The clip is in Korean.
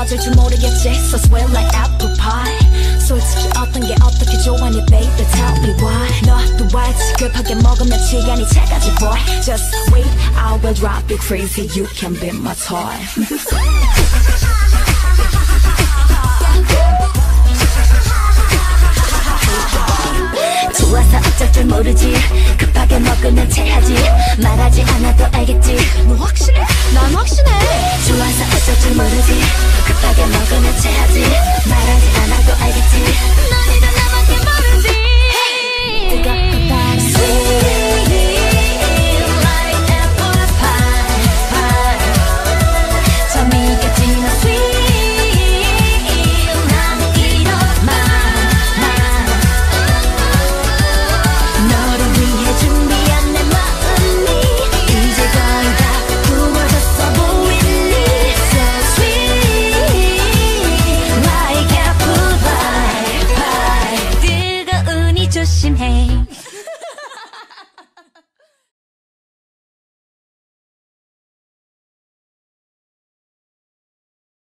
맞을 줄 모르겠지 So sweet like apple pie 솔직히 어떤 게 어떻게 좋아하니 baby tell me why 너도 알지 급하게 먹으면 시간이 차가지 boy Just wait I will drive you crazy You can be my toy 좋아서 어쩔 줄 모르지 급하게 먹으면 체하지 말하지 않아도 알겠지 너 확실해? 난 확신해 좋아서 어쩔 줄 모르지 급하게 먹으면 체하지 말하지 않아도 알겠지 넌 이런